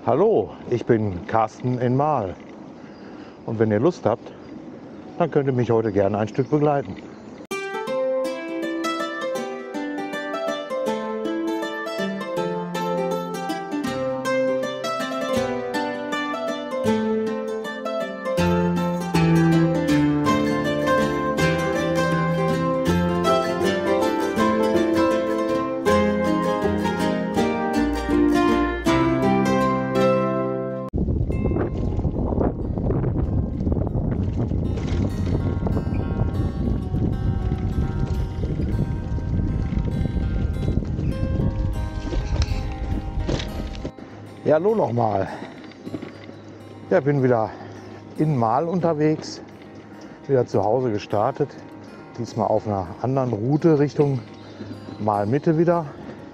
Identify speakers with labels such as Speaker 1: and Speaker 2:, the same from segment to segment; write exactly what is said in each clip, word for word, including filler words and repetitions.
Speaker 1: Hallo, ich bin Carsten in Mahl und wenn ihr Lust habt, dann könnt ihr mich heute gerne ein Stück begleiten. Ja, hallo nochmal. Ja, ich bin wieder in Mahl unterwegs, wieder zu Hause gestartet. Diesmal auf einer anderen Route Richtung Mahl-Mitte wieder.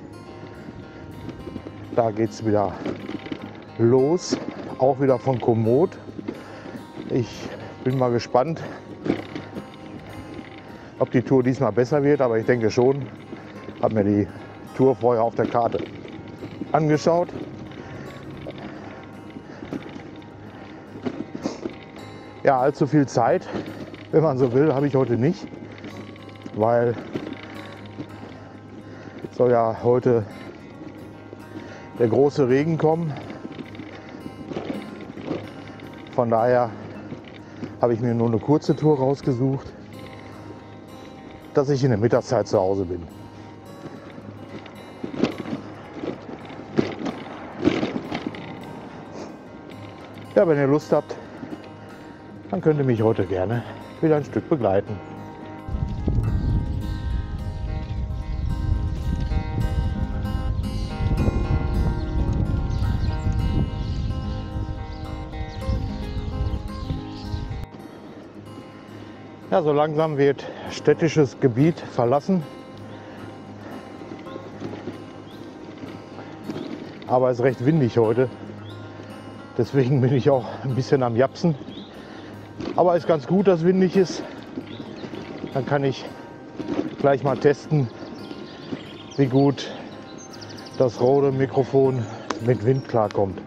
Speaker 1: Da geht es wieder los, auch wieder von Komoot. Ich bin mal gespannt, ob die Tour diesmal besser wird, aber ich denke schon. Ich habe mir die Tour vorher auf der Karte angeschaut. Ja, allzu viel Zeit, wenn man so will, habe ich heute nicht, weil soll ja heute der große Regen kommen. Von daher habe ich mir nur eine kurze Tour rausgesucht, dass ich in der Mittagszeit zu Hause bin. Ja, wenn ihr Lust habt, dann könnt ihr mich heute gerne wieder ein Stück begleiten. Ja, so langsam wird städtisches Gebiet verlassen. Aber es ist recht windig heute. Deswegen bin ich auch ein bisschen am Japsen. Aber ist ganz gut, dass windig ist. Dann kann ich gleich mal testen, wie gut das Rode Mikrofon mit Wind klarkommt.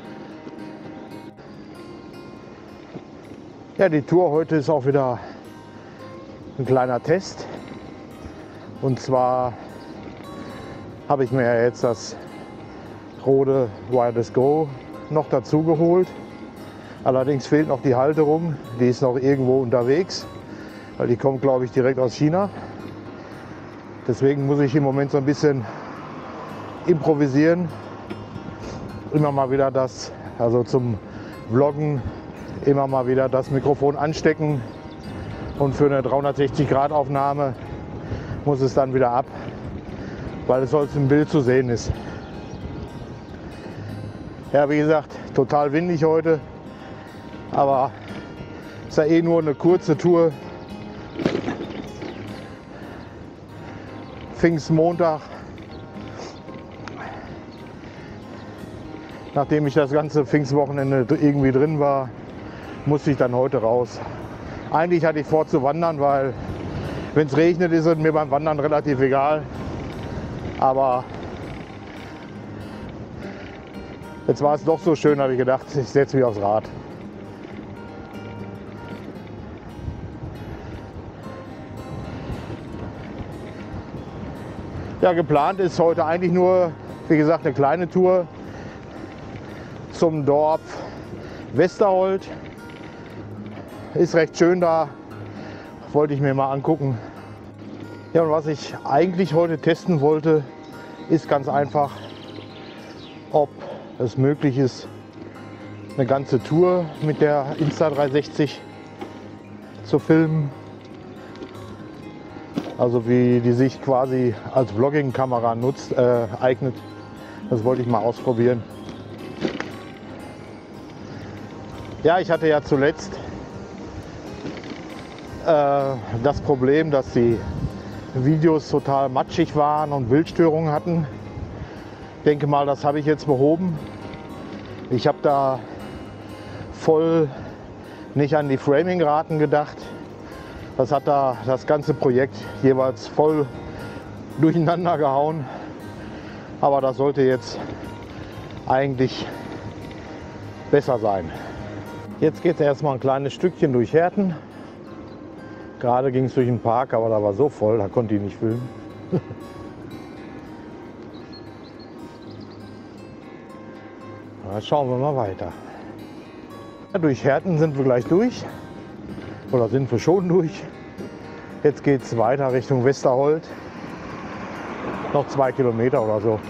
Speaker 1: Ja, die Tour heute ist auch wieder ein kleiner Test. Und zwar habe ich mir jetzt das Rode Wireless Go noch dazu geholt. Allerdings fehlt noch die Halterung, die ist noch irgendwo unterwegs, weil die kommt, glaube ich, direkt aus China. Deswegen muss ich im Moment so ein bisschen improvisieren. Immer mal wieder das, also zum Vloggen, immer mal wieder das Mikrofon anstecken und für eine dreihundertsechzig Grad Aufnahme muss es dann wieder ab, weil es sonst im Bild zu sehen ist. Ja, wie gesagt, total windig heute. Aber es ist ja eh nur eine kurze Tour. Pfingstmontag. Nachdem ich das ganze Pfingstwochenende irgendwie drin war, musste ich dann heute raus. Eigentlich hatte ich vor zu wandern, weil wenn es regnet, ist es mir beim Wandern relativ egal. Aber jetzt war es doch so schön, habe ich gedacht, ich setze mich aufs Rad. Ja, geplant ist heute eigentlich nur, wie gesagt, eine kleine Tour zum Dorf Westerhold. Ist recht schön da, wollte ich mir mal angucken. Ja, und was ich eigentlich heute testen wollte, ist ganz einfach, ob es möglich ist, eine ganze Tour mit der Insta dreihundertsechzig zu filmen. Also wie die sich quasi als Vlogging-Kamera nutzt, äh, eignet. Das wollte ich mal ausprobieren. Ja, ich hatte ja zuletzt äh, das Problem, dass die Videos total matschig waren und Bildstörungen hatten. Ich denke mal, das habe ich jetzt behoben. Ich habe da voll nicht an die Framing-Raten gedacht. Das hat da das ganze Projekt jeweils voll durcheinander gehauen. Aber das sollte jetzt eigentlich besser sein. Jetzt geht es erstmal ein kleines Stückchen durch Herten. Gerade ging es durch den Park, aber da war so voll, da konnte ich nicht filmen. Jetzt schauen wir mal weiter. Ja, durch Herten sind wir gleich durch. Oder sind wir schon durch. Jetzt geht es weiter Richtung Westerhold. Noch zwei Kilometer oder so.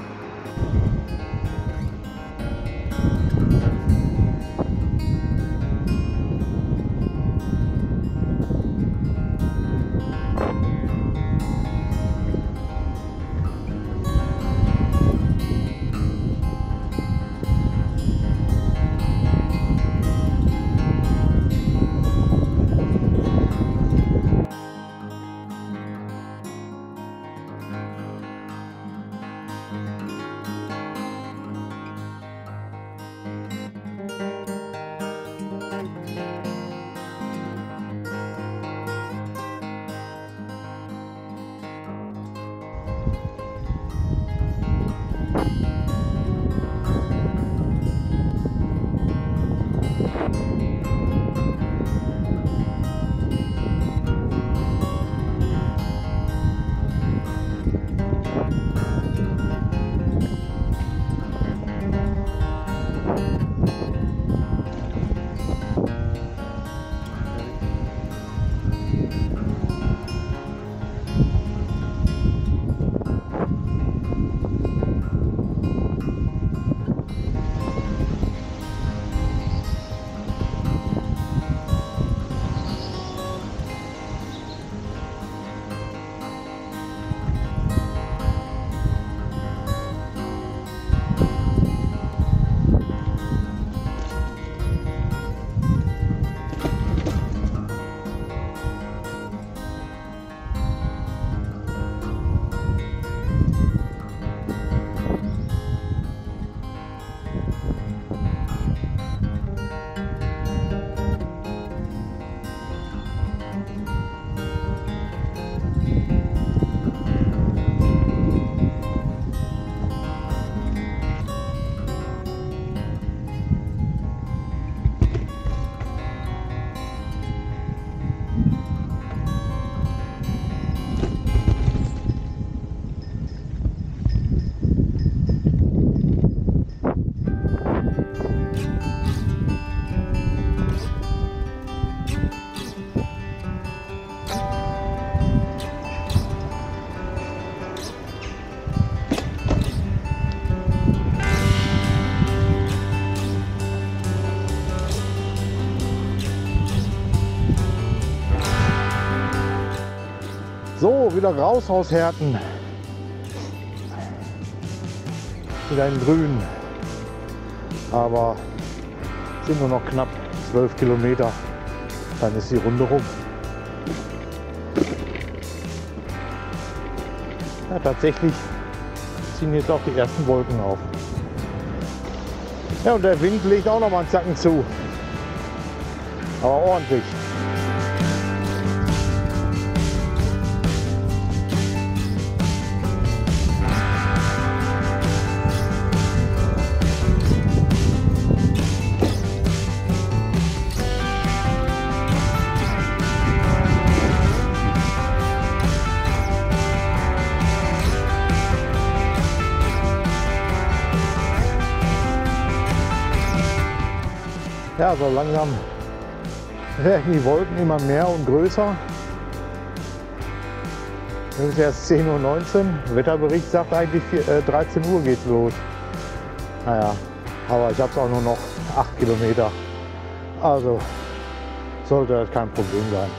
Speaker 1: So, wieder raus aus Herten. Wieder in Grün. Aber es sind nur noch knapp zwölf Kilometer. Dann ist die Runde rum. Ja, tatsächlich ziehen jetzt auch die ersten Wolken auf. Ja, und der Wind legt auch noch mal einen Zacken zu. Aber ordentlich. Ja, so langsam werden die Wolken immer mehr und größer. Es ist erst zehn Uhr neunzehn. Der Wetterbericht sagt eigentlich dreizehn Uhr geht's los. Naja, aber ich habe es auch nur noch acht Kilometer. Also sollte das kein Problem sein.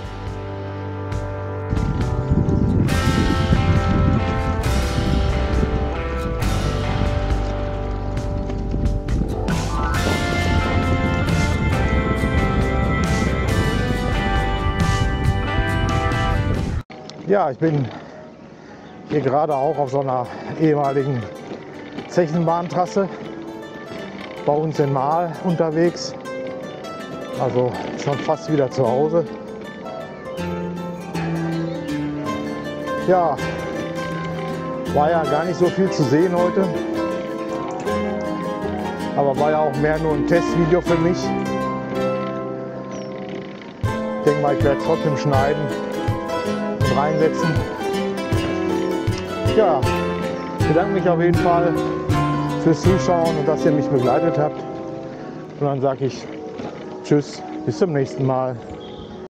Speaker 1: Ja, ich bin hier gerade auch auf so einer ehemaligen Zechenbahntrasse bei uns in Mahl unterwegs. Also schon fast wieder zu Hause. Ja, war ja gar nicht so viel zu sehen heute. Aber war ja auch mehr nur ein Testvideo für mich. Ich denke mal, ich werde es trotzdem schneiden und reinsetzen. Ja, ich bedanke mich auf jeden Fall fürs Zuschauen und dass ihr mich begleitet habt. Und dann sage ich tschüss, bis zum nächsten Mal.